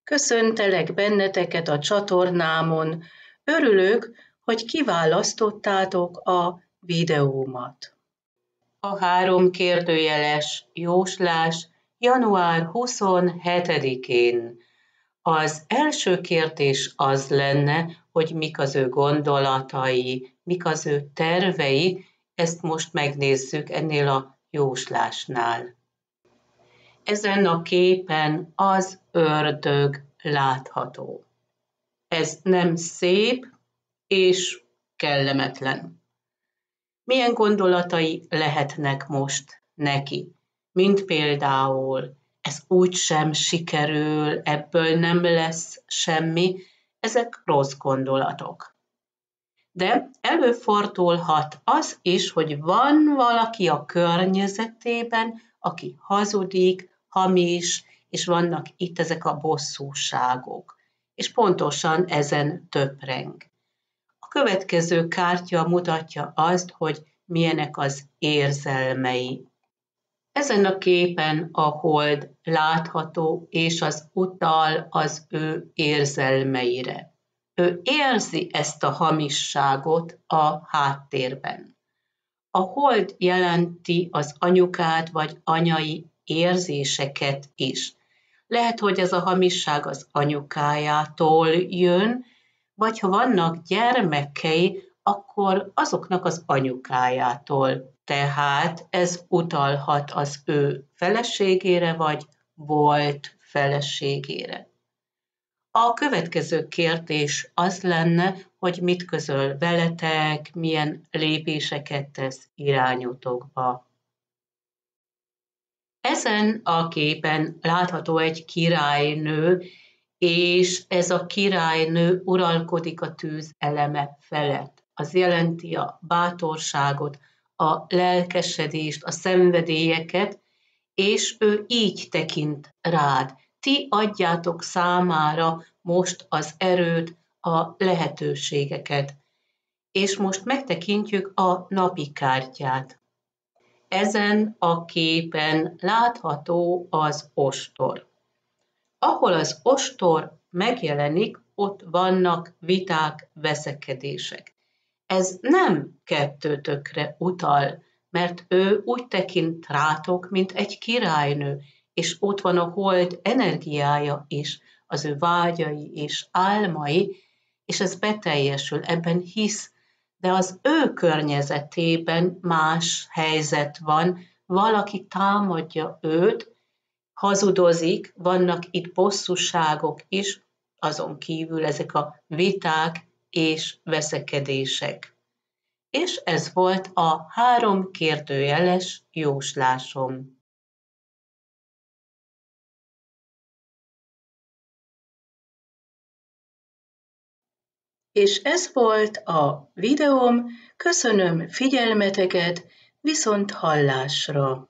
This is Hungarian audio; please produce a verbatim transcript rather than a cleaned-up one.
Köszöntelek benneteket a csatornámon. Örülök, hogy kiválasztottátok a videómat. A három kérdőjeles jóslás január huszonhetedikén. Az első kérdés az lenne, hogy mik az ő gondolatai, mik az ő tervei, ezt most megnézzük ennél a jóslásnál. Ezen a képen az ördög látható. Ez nem szép és kellemetlen. Milyen gondolatai lehetnek most neki? Mint például, ez úgysem sikerül, ebből nem lesz semmi, ezek rossz gondolatok. De előfordulhat az is, hogy van valaki a környezetében, aki hazudik, hamis, és vannak itt ezek a bosszúságok. És pontosan ezen töpreng. A következő kártya mutatja azt, hogy milyenek az érzelmei. Ezen a képen a hold látható, és az utal az ő érzelmeire. Ő érzi ezt a hamisságot a háttérben. A hold jelenti az anyukát vagy anyai érzéseket is. Lehet, hogy ez a hamisság az anyukájától jön, vagy ha vannak gyermekei, akkor azoknak az anyukájától. Tehát ez utalhat az ő feleségére, vagy volt feleségére. A következő kérdés az lenne, hogy mit közöl veletek, milyen lépéseket tesz irányotokba. Ezen a képen látható egy királynő, és ez a királynő uralkodik a tűz eleme felett. Az jelenti a bátorságot, a lelkesedést, a szenvedélyeket, és ő így tekint rád. Ti adjátok számára most az erőt, a lehetőségeket. És most megtekintjük a napi kártyát. Ezen a képen látható az ostor. Ahol az ostor megjelenik, ott vannak viták, veszekedések. Ez nem kettőtökre utal, mert ő úgy tekint rátok, mint egy királynő, és ott van a hold energiája is, az ő vágyai és álmai, és ez beteljesül, ebben hisz, de az ő környezetében más helyzet van, valaki támadja őt, hazudozik, vannak itt bosszúságok is, azon kívül ezek a viták és veszekedések. És ez volt a három kérdőjeles jóslásom. És ez volt a videóm, köszönöm figyelmeteket, viszont hallásra!